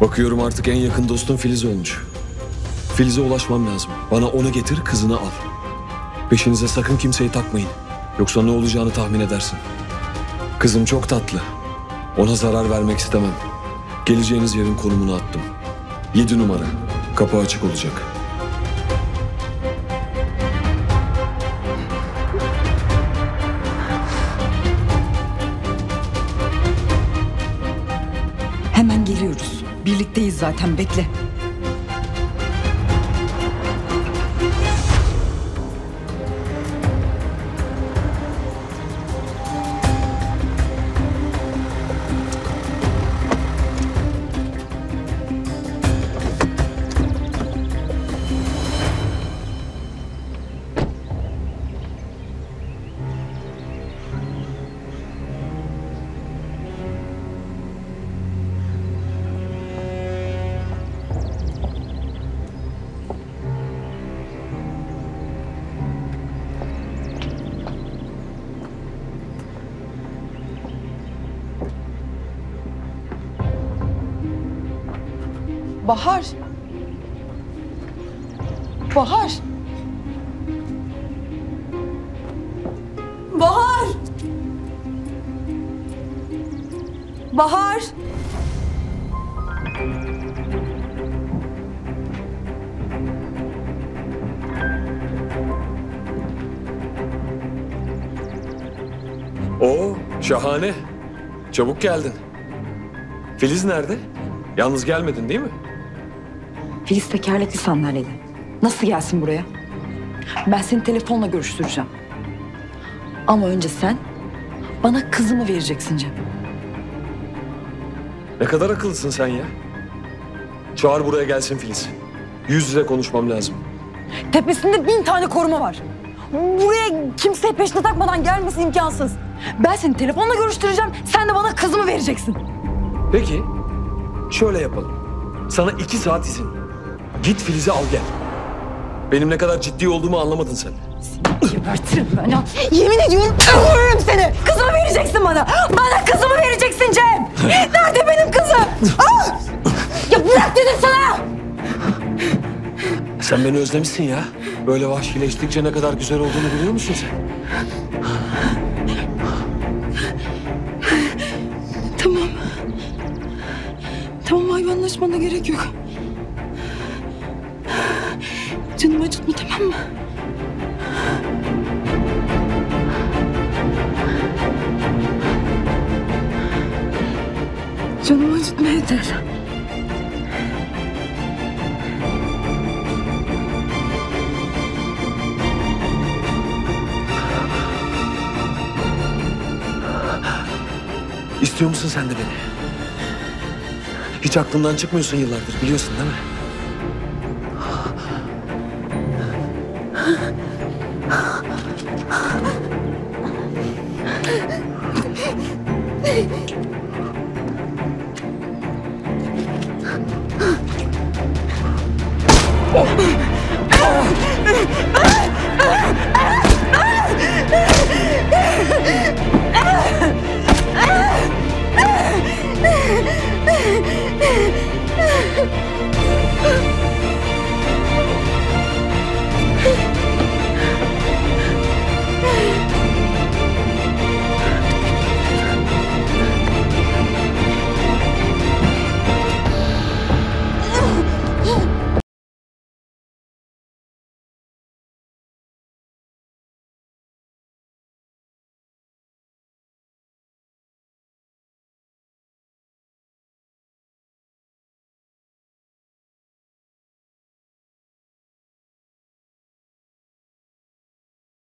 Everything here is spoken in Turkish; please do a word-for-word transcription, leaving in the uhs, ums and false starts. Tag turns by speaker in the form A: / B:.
A: Bakıyorum artık en yakın dostun Filiz olmuş. Filiz'e ulaşmam lazım. Bana onu getir, kızını al. Peşinize sakın kimseyi takmayın. Yoksa ne olacağını tahmin edersin. Kızım çok tatlı. Ona zarar vermek istemem. Geleceğiniz yerin konumunu attım. Yedi numara. Kapı açık olacak.
B: Hemen geliyoruz. Birlikteyiz zaten, bekle.
C: Bahar. Bahar. Bahar. Bahar.
A: Oo, şahane. Çabuk geldin. Filiz nerede? Yalnız gelmedin değil mi?
B: Filiz tekerlekli sandalyede. Nasıl gelsin buraya? Ben seni telefonla görüştüreceğim. Ama önce sen bana kızımı vereceksin Cem.
A: Ne kadar akıllısın sen ya. Çağır buraya gelsin Filiz. Yüz yüze konuşmam lazım.
B: Tepesinde bin tane koruma var. Buraya kimseye peşine takmadan gelmesi imkansız. Ben seni telefonla görüştüreceğim. Sen de bana kızımı vereceksin.
A: Peki, şöyle yapalım. Sana iki saat izin. Git Filiz'i al gel. Benim ne kadar ciddi olduğumu anlamadın sen.
B: Gebertirim ben ya. Yemin ediyorum öldürürüm seni. Kızımı vereceksin bana. Bana kızımı vereceksin Cem. Nerede benim kızım? Ah! Ya bırak dedim sana.
A: Sen beni özlemişsin ya. Böyle vahşileştikçe ne kadar güzel olduğunu biliyor musun sen?
C: Tamam. Tamam, hayvanlaşmana gerek yok. Canımı acıtma, tamam mı? Canımı acıtma yeter.
A: İstiyor musun sen de beni? Hiç aklından çıkmıyorsun yıllardır, biliyorsun değil mi?
C: Ah!